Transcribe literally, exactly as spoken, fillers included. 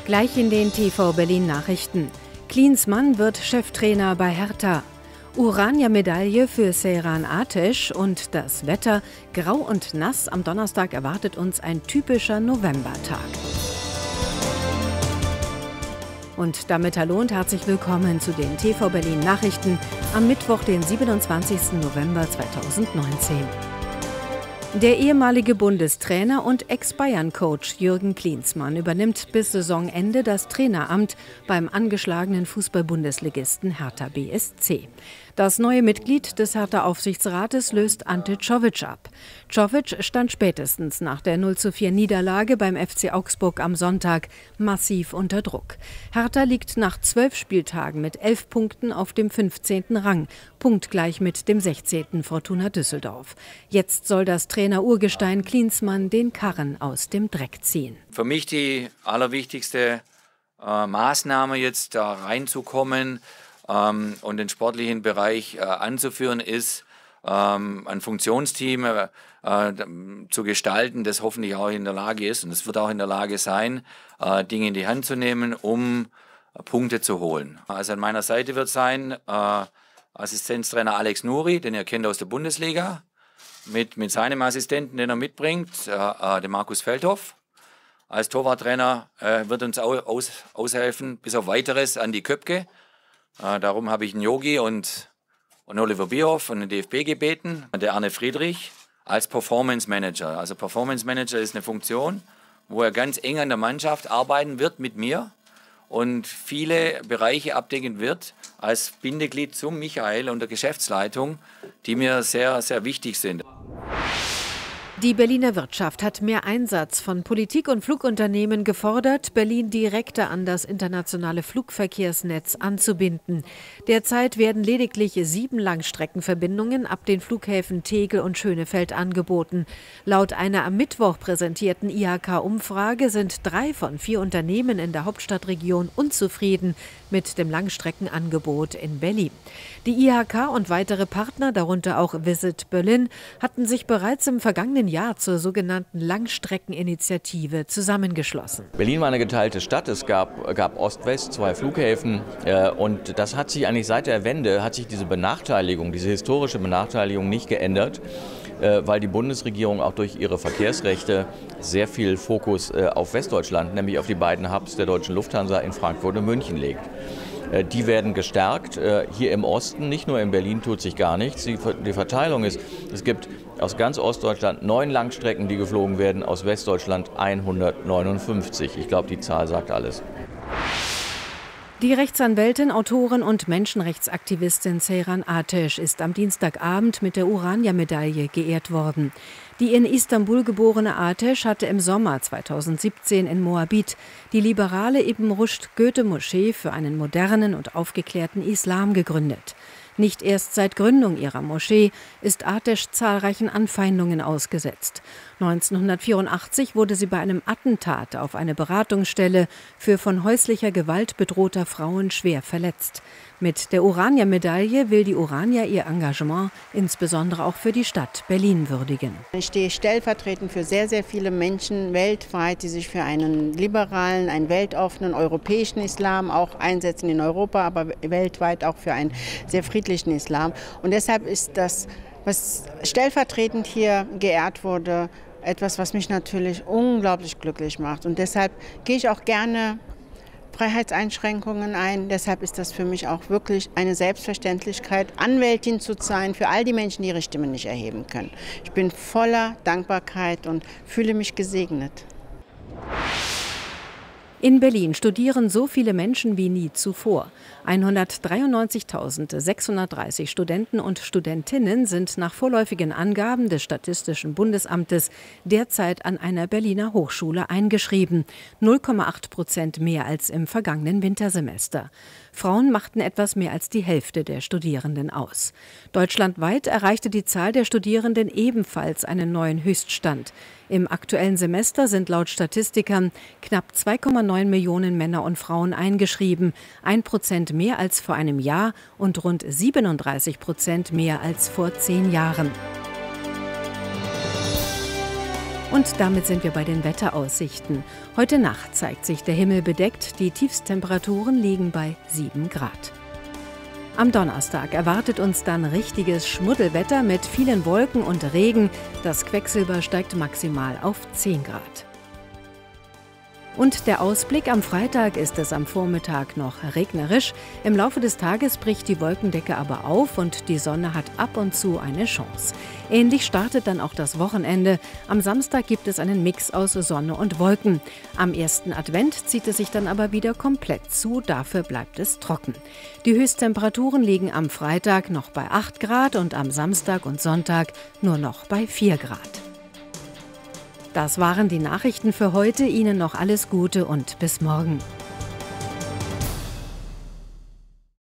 Gleich in den T V Berlin Nachrichten. Klinsmann wird Cheftrainer bei Hertha. Urania-Medaille für Seyran Ateş und das Wetter. Grau und nass. Am Donnerstag erwartet uns ein typischer Novembertag. Und damit hallo und herzlich willkommen zu den T V Berlin Nachrichten am Mittwoch, den siebenundzwanzigsten November zweitausendneunzehn. Der ehemalige Bundestrainer und Ex-Bayern-Coach Jürgen Klinsmann übernimmt bis Saisonende das Traineramt beim angeschlagenen Fußball-Bundesligisten Hertha B S C. Das neue Mitglied des Hertha-Aufsichtsrates löst Ante Czovic ab. Czovic stand spätestens nach der null zu vier Niederlage beim F C Augsburg am Sonntag massiv unter Druck. Hertha liegt nach zwölf Spieltagen mit elf Punkten auf dem fünfzehnten Rang, punktgleich mit dem sechzehnten Fortuna Düsseldorf. Jetzt soll das Trainer-Urgestein Klinsmann den Karren aus dem Dreck ziehen. Für mich die allerwichtigste äh, Maßnahme, jetzt da reinzukommen, Ähm, und den sportlichen Bereich äh, anzuführen, ist, ähm, ein Funktionsteam äh, äh, zu gestalten, das hoffentlich auch in der Lage ist, und es wird auch in der Lage sein, äh, Dinge in die Hand zu nehmen, um äh, Punkte zu holen. Also an meiner Seite wird sein äh, Assistenztrainer Alex Nouri, den ihr kennt aus der Bundesliga, mit, mit seinem Assistenten, den er mitbringt, äh, äh, dem Markus Feldhoff. Als Torwarttrainer äh, wird uns au aus, aushelfen, bis auf Weiteres, Andi Köpke. Äh, darum habe ich einen Yogi und, und Oliver Bierhoff von den D F B gebeten. Der Arne Friedrich als Performance Manager. Also Performance Manager ist eine Funktion, wo er ganz eng an der Mannschaft arbeiten wird mit mir und viele Bereiche abdecken wird als Bindeglied zum Michael und der Geschäftsleitung, die mir sehr, sehr wichtig sind. Die Berliner Wirtschaft hat mehr Einsatz von Politik und Flugunternehmen gefordert, Berlin direkter an das internationale Flugverkehrsnetz anzubinden. Derzeit werden lediglich sieben Langstreckenverbindungen ab den Flughäfen Tegel und Schönefeld angeboten. Laut einer am Mittwoch präsentierten I H K-Umfrage sind drei von vier Unternehmen in der Hauptstadtregion unzufrieden mit dem Langstreckenangebot in Berlin. Die I H K und weitere Partner, darunter auch Visit Berlin, hatten sich bereits im vergangenen Jahr zur sogenannten Langstreckeninitiative zusammengeschlossen. Berlin war eine geteilte Stadt. Es gab, gab Ost-West, zwei Flughäfen. Äh, und das hat sich eigentlich seit der Wende, hat sich diese Benachteiligung, diese historische Benachteiligung nicht geändert, äh, weil die Bundesregierung auch durch ihre Verkehrsrechte sehr viel Fokus äh, auf Westdeutschland, nämlich auf die beiden Hubs der Deutschen Lufthansa in Frankfurt und München legt. Die werden gestärkt. Hier im Osten, nicht nur in Berlin, tut sich gar nichts. Die Verteilung ist, es gibt aus ganz Ostdeutschland neun Langstrecken, die geflogen werden, aus Westdeutschland hundertneunundfünfzig. Ich glaube, die Zahl sagt alles. Die Rechtsanwältin, Autorin und Menschenrechtsaktivistin Seyran Ateş ist am Dienstagabend mit der Urania-Medaille geehrt worden. Die in Istanbul geborene Ateş hatte im Sommer zweitausendsiebzehn in Moabit die liberale Ibn Rushd-Goethe-Moschee für einen modernen und aufgeklärten Islam gegründet. Nicht erst seit Gründung ihrer Moschee ist Ateş zahlreichen Anfeindungen ausgesetzt. neunzehnhundertvierundachtzig wurde sie bei einem Attentat auf eine Beratungsstelle für von häuslicher Gewalt bedrohter Frauen schwer verletzt. Mit der Urania-Medaille will die Urania ihr Engagement insbesondere auch für die Stadt Berlin würdigen. Ich stehe stellvertretend für sehr, sehr viele Menschen weltweit, die sich für einen liberalen, einen weltoffenen europäischen Islam auch einsetzen in Europa, aber weltweit auch für einen sehr friedlichen Islam. Und deshalb ist das, was stellvertretend hier geehrt wurde, etwas, was mich natürlich unglaublich glücklich macht. Und deshalb gehe ich auch gerne Freiheitseinschränkungen ein. Deshalb ist das für mich auch wirklich eine Selbstverständlichkeit, Anwältin zu sein für all die Menschen, die ihre Stimme nicht erheben können. Ich bin voller Dankbarkeit und fühle mich gesegnet. In Berlin studieren so viele Menschen wie nie zuvor. hundertdreiundneunzigtausendsechshundertdreißig Studenten und Studentinnen sind nach vorläufigen Angaben des Statistischen Bundesamtes derzeit an einer Berliner Hochschule eingeschrieben. null Komma acht Prozent mehr als im vergangenen Wintersemester. Frauen machten etwas mehr als die Hälfte der Studierenden aus. Deutschlandweit erreichte die Zahl der Studierenden ebenfalls einen neuen Höchststand. Im aktuellen Semester sind laut Statistikern knapp zwei Komma neun Millionen Männer und Frauen eingeschrieben, ein Prozent mehr als vor einem Jahr und rund siebenunddreißig Prozent mehr als vor zehn Jahren. Und damit sind wir bei den Wetteraussichten. Heute Nacht zeigt sich der Himmel bedeckt, die Tiefstemperaturen liegen bei sieben Grad. Am Donnerstag erwartet uns dann richtiges Schmuddelwetter mit vielen Wolken und Regen. Das Quecksilber steigt maximal auf zehn Grad. Und der Ausblick: Am Freitag ist es am Vormittag noch regnerisch. Im Laufe des Tages bricht die Wolkendecke aber auf und die Sonne hat ab und zu eine Chance. Ähnlich startet dann auch das Wochenende. Am Samstag gibt es einen Mix aus Sonne und Wolken. Am ersten Advent zieht es sich dann aber wieder komplett zu, dafür bleibt es trocken. Die Höchsttemperaturen liegen am Freitag noch bei acht Grad und am Samstag und Sonntag nur noch bei vier Grad. Das waren die Nachrichten für heute. Ihnen noch alles Gute und bis morgen.